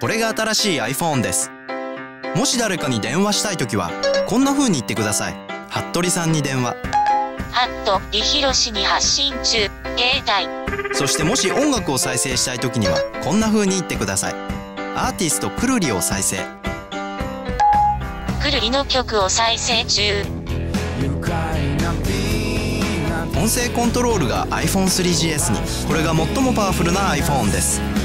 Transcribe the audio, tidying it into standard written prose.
これが新しい iPhone です。もし誰かに電話したいときはこんな風に言ってください。服部さんに電話。 服部博に発信中、携帯。 そしてもし音楽を再生したいときにはこんな風に言ってください。アーティストくるりを再生。 くるりの曲を再生中。 音声コントロールが iPhone3GS に。これが最もパワフルな iPhone です。